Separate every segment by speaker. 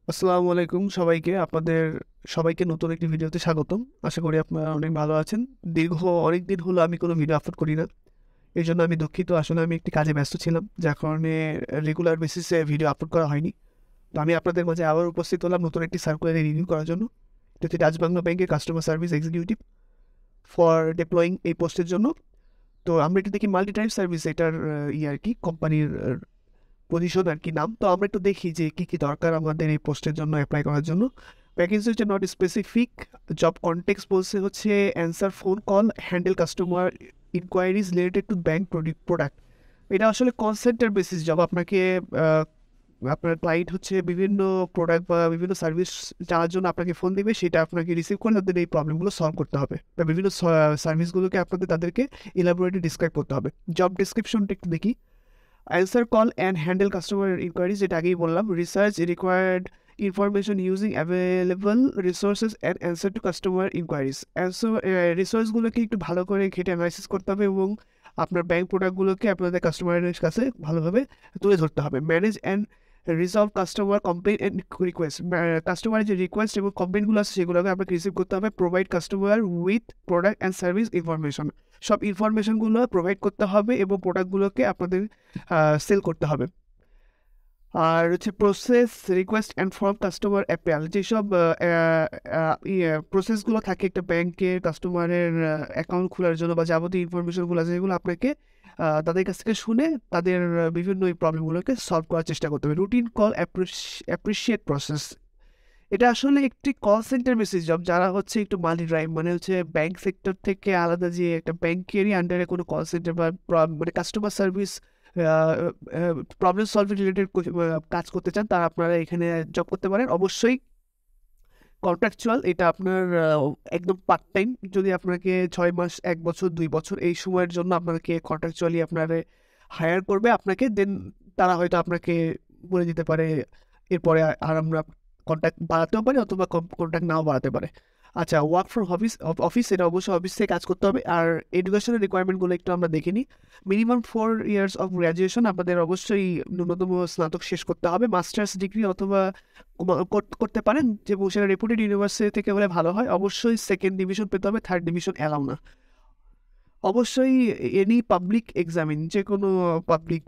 Speaker 1: আসসালামু আলাইকুম সবাইকে। আপনাদের সবাইকে নতুন একটি ভিডিওতে স্বাগতম। আশা করি আপনারা অনেক ভালো আছেন। দীর্ঘ অনেকদিন হলো আমি কোনো ভিডিও আপলোড করি না। এজন্য আমি দুঃখিত। আসলে আমি একটি কাজে ব্যস্ত ছিলাম, যার কারণে রেগুলার বেসিসে ভিডিও আপলোড করা হয়নি। তো আমি আপনাদের মাঝে আবার উপস্থিত হলাম নতুন একটি সার্কুলার রিভিউ করার জন্য। এটি ডাচ বাংলা ব্যাংকের customer service executive for deploying এই পোস্টের জন্য। তো আমরা একটু দেখি মাল্টি টাইপ সার্ভিস এটার আর কি কোম্পানির পজিশন আর কি নাম। তো আমরা একটু দেখি যে কী কী দরকার আমাদের এই পোস্টের জন্য অ্যাপ্লাই করার জন্য। ভ্যাকেন্সি হচ্ছে নট স্পেসিফিক। জব কনটেক্সট বলছে হচ্ছে answer phone call, handle customer inquiries related to bank product. এটা আসলে কল সেন্টার বেসিস জব। আপনাকে আহ, আপনার ক্লায়েন্ট হচ্ছে বিভিন্ন প্রোডাক্ট বা বিভিন্ন সার্ভিস চাওয়ার জন্য আপনাকে ফোন দিবে, সেটা আপনাকে রিসিভ করে তাদের এই প্রবলেমগুলো সলভ করতে হবে বা বিভিন্ন সার্ভিসগুলোকে আপনাদের তাদেরকে ইলাবোরেটলি ডিসক্রাইব করতে হবে। জব ডিসক্রিপশনটা একটু দেখি। Answer call and handle customer inquiries, যেটা আগেই বললাম। Research required information using available resources and answer to customer inquiries. Answer রিসোর্সগুলোকে একটু ভালো করে ঘেটে অ্যানালাইসিস করতে হবে এবং আপনার ব্যাংক প্রোডাক্টগুলোকে আপনাদের কাস্টমারের কাছে ভালোভাবে তুলে ধরতে হবে। Manage and resolve customer complain and request. কাস্টমারের যে রিকোয়েস্ট এবং কমপ্লেনগুলো আছে সেগুলোকে আপনাকে রিসিভ করতে হবে। Provide customer with product and service information. সব ইনফরমেশনগুলো প্রোভাইড করতে হবে এবং প্রোডাক্টগুলোকে আপনাদের সেল করতে হবে। আর হচ্ছে process request and form customer appeal. যেসব প্রসেসগুলো থাকে একটা ব্যাংকের কাস্টমারের অ্যাকাউন্ট খোলার জন্য বা যাবতীয় ইনফরমেশনগুলো আছে যেগুলো আপনাকে তাদের কাছ থেকে শুনে তাদের বিভিন্ন এই প্রবলেমগুলোকে সলভ করার চেষ্টা করতে হবে। Routine call appreciate process. এটা আসলে একটি কল সেন্টার বেসিস জব, যারা হচ্ছে একটু মানি ড্রাইভ, মানে হচ্ছে ব্যাংক সেক্টর থেকে আলাদা, যে একটা ব্যাংকেরই আন্ডারে কোনো কল সেন্টার বা মানে customer service problem solving related কাজ করতে চান, তারা আপনারা এখানে জব করতে পারেন। অবশ্যই কন্ট্রাকচুয়াল, এটা আপনার একদম পার্ট টাইম। যদি আপনাকে 6 মাস, 1 বছর, 2 বছর এই সময়ের জন্য আপনাকে কন্ট্রাকচুয়ালি আপনারা হায়ার করবে আপনাকে, দেন তারা হয়তো আপনাকে বলে দিতে পারে এরপরে আর আমরা কন্ট্যাক্ট বাড়াতেও পারি অথবা কন্ট্যাক্ট নাও বাড়াতে পারে। আচ্ছা, ওয়ার্ক ফ্রম অফিস, এটা অবশ্যই অফিস থেকে কাজ করতে হবে। আর এডুকেশনের রিকোয়ারমেন্টগুলো একটু আমরা দেখে নিই। মিনিমাম 4 ইয়ার্স অফ গ্র্যাজুয়েশন, আপনাদের অবশ্যই ন্যূনতম স্নাতক শেষ করতে হবে। মাস্টার্স ডিগ্রি অথবা করতে পারেন, যে সেটা রেপুটেড ইউনিভার্সিটি থেকে হলে ভালো হয়। অবশ্যই সেকেন্ড ডিভিশন পেতে হবে, থার্ড ডিভিশন অ্যালাউ না। অবশ্যই এনি পাবলিক এক্সামিন, যে কোনো পাবলিক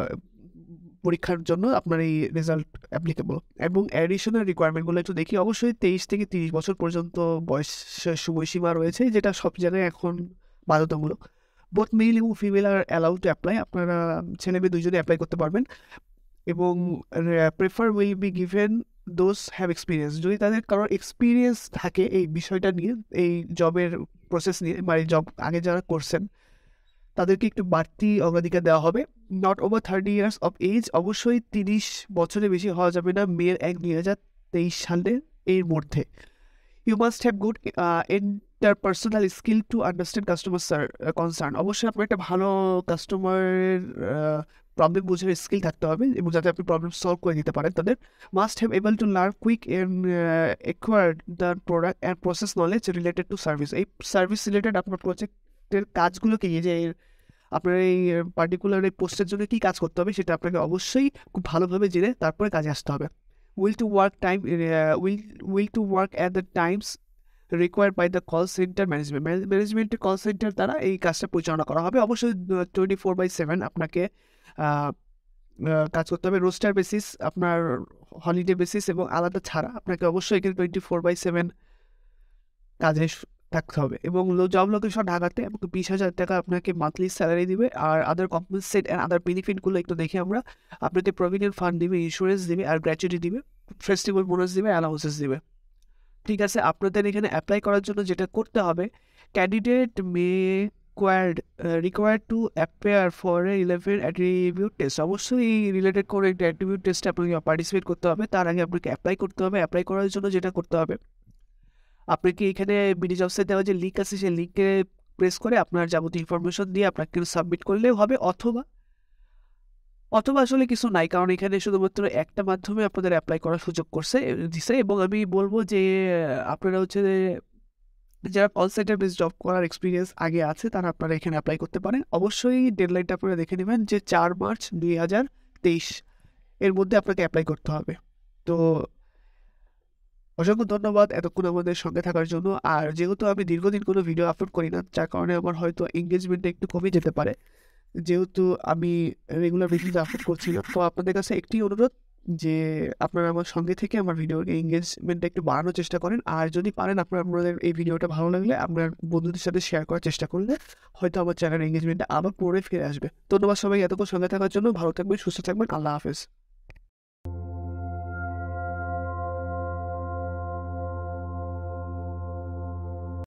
Speaker 1: পরীক্ষার জন্য আপনার এই রেজাল্ট অ্যাপ্লিকেবল। এবং অ্যাডিশনাল রিকোয়ারমেন্টগুলো একটু দেখি। অবশ্যই 23 থেকে 30 বছর পর্যন্ত বয়সের সময়সীমা রয়েছে, যেটা সব জায়গায় এখন বাধ্যতামূলক। বোথ মেল এবং ফিমেল আর অ্যালাউড টু অ্যাপ্লাই। আপনারা ছেলে মেয়ে দুইজনে অ্যাপ্লাই করতে পারবেন। এবং prefer will be given those have experience. যদি তাদের কারোর এক্সপিরিয়েন্স থাকে এই বিষয়টা নিয়ে, এই জবের প্রসেস নিয়ে, বা এই জব আগে যারা করছেন, তাদেরকে একটু বাড়তি অগ্রাধিকার দেওয়া হবে। Not over 30 years of age, অবশ্যই 30 বছরের বেশি হওয়া যাবে না। মেয়ের 1/2023 সালে এর মধ্যে। You must have good interpersonal skill to understand customer concern. অবশ্যই আপনার একটা ভালো কাস্টমারের প্রবলেম বোঝার স্কিল থাকতে হবে এবং যাতে আপনি প্রবলেম সলভ করে দিতে পারেন তাদের। Must have able to learn quick and acquire the product and process knowledge related to service. এই সার্ভিস রিলেটেড আপনার প্রজেক্টের কাজগুলোকে, যে আপনার এই পার্টিকুলার এই পোস্টের জন্য কী কাজ করতে হবে, সেটা আপনাকে অবশ্যই খুব ভালোভাবে জেনে তারপরে কাজে আসতে হবে। Will to work time will to work at the times required by the call centre ম্যানেজমেন্টের কল সেন্টার দ্বারা এই কাজটা পরিচালনা করা হবে। অবশ্যই 24/7 আপনাকে কাজ করতে হবে। রোস্টার বেসিস, আপনার হলিডে বেসিস এবং আলাদা ছাড়া আপনাকে অবশ্যই এখানে 24/7 কাজে থাকতে হবে। এবং জব লোকেশন ঢাকাতে, এবং 20,000 টাকা আপনাকে মান্থলি স্যালারি দিবে। আর আদার কম্পেনসেট অ্যান্ড আদার বেনিফিটগুলো একটু দেখে আমরা, আপনাকে প্রভিডেন্ট ফান্ড দিবে, ইন্স্যুরেন্স দিবে, আর গ্র্যাচুইটি দিবে, ফেস্টিভ্যাল বোনাস দিবে, অ্যালাউন্সেস দিবে। ঠিক আছে, আপনাদের এখানে অ্যাপ্লাই করার জন্য যেটা করতে হবে, candidate required to appear for 11 attribute test. অবশ্যই এই রিলেটেড করে একটা অ্যাট্রিবিউট টেস্টে আপনাকে পার্টিসিপেট করতে হবে। তার আগে আপনাকে অ্যাপ্লাই করতে হবে। অ্যাপ্লাই করার জন্য যেটা করতে হবে, আপনাকে এখানে বিডি জবসের দেওয়া যে লিঙ্ক আছে, সেই লিঙ্কে প্রেস করে আপনার যাবতীয় ইনফরমেশন দিয়ে আপনাকে সাবমিট করলেও হবে। অথবা অথবা আসলে কিছু নাই, কারণ এখানে শুধুমাত্র একটা মাধ্যমে আপনাদের অ্যাপ্লাই করার সুযোগ দিছে। এবং আমি বলবো যে আপনারা হচ্ছে যারা কল সেন্টার বেস জব করার এক্সপিরিয়েন্স আগে আছে, তারা আপনারা এখানে অ্যাপ্লাই করতে পারেন। অবশ্যই ডেডলাইনটা আপনারা দেখে নেবেন যে 4 মার্চ 2023 এর মধ্যে আপনাকে অ্যাপ্লাই করতে হবে। তো অসংখ্য ধন্যবাদ এতক্ষণ আমাদের সঙ্গে থাকার জন্য। আর যেহেতু আমি দীর্ঘদিন কোনো ভিডিও আপলোড করি না, যার কারণে আমার হয়তো এঙ্গেজমেন্টটা একটু কমে যেতে পারে। যেহেতু আমি রেগুলার ভিডিও আপলোড করছি না, তো আপনাদের কাছে একটি অনুরোধ যে আপনারা আমার সঙ্গে থেকে আমার ভিডিওর এঙ্গেজমেন্টটা একটু বাড়ানোর চেষ্টা করেন। আর যদি পারেন আপনাদের এই ভিডিওটা ভালো লাগলে আপনার বন্ধুদের সাথে শেয়ার করার চেষ্টা করলে হয়তো আমার চ্যানেলের এঙ্গেজমেন্টটা আবার পুনরায় ফিরে আসবে। ধন্যবাদ সবাই এতক্ষণ সঙ্গে থাকার জন্য। ভালো থাকবেন, সুস্থ থাকবেন। আল্লাহ হাফেজ।